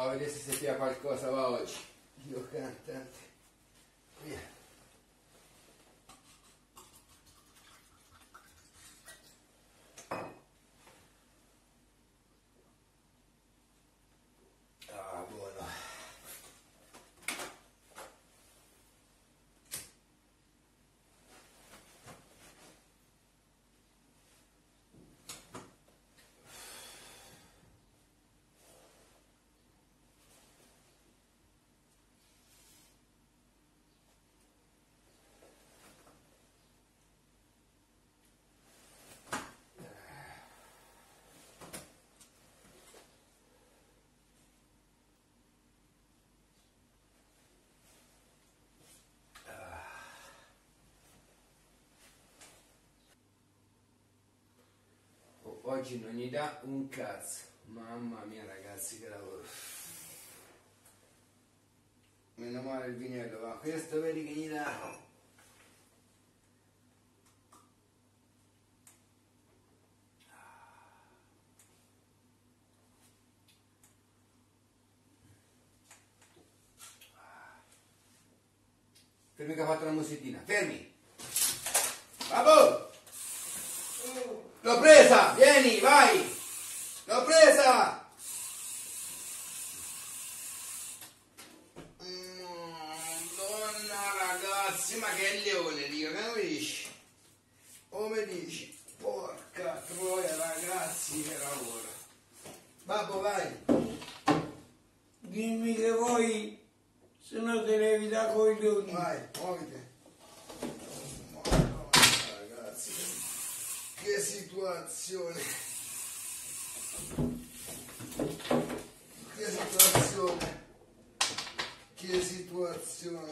a vedere se si pia qualcosa va oggi. Dio cantante. Via. Ah, buono. Oggi non gli dà un cazzo. Mamma mia ragazzi che lavoro. Meno male il vinello va. Questo vedi che gli dà. Fermi che ha fatto la musichina. Fermi. Babbo! L'ho presa! Vieni, vai! L'ho presa! Madonna ragazzi, ma che leone, Dio, che mi dici? O mi dici? Porca troia ragazzi, che lavoro! Babbo, vai! Dimmi che vuoi, se no te ne evita coglioni. Vai, muoviti! Madonna ragazzi, che situazione! Che situazione! Che situazione!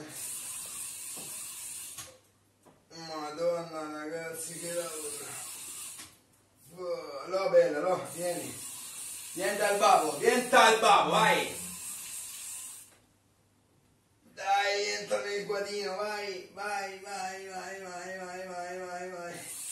Madonna ragazzi, che lavoro! Oh, no, bella, no, vieni! Vieni dal babbo, vai! Dai, entra nel guadino, vai, vai, vai, vai, vai, vai, vai, vai, vai.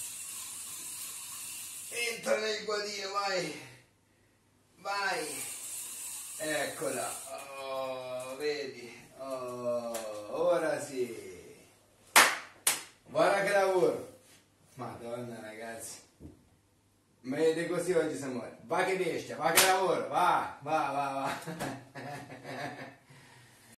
Entra nel guadino, vai. Vai. Eccola. Oh, vedi. Oh, ora sì. Guarda che lavoro. Madonna ragazzi. Mi vede così oggi si muore. Va che bestia, va che lavoro, va, va, va, va.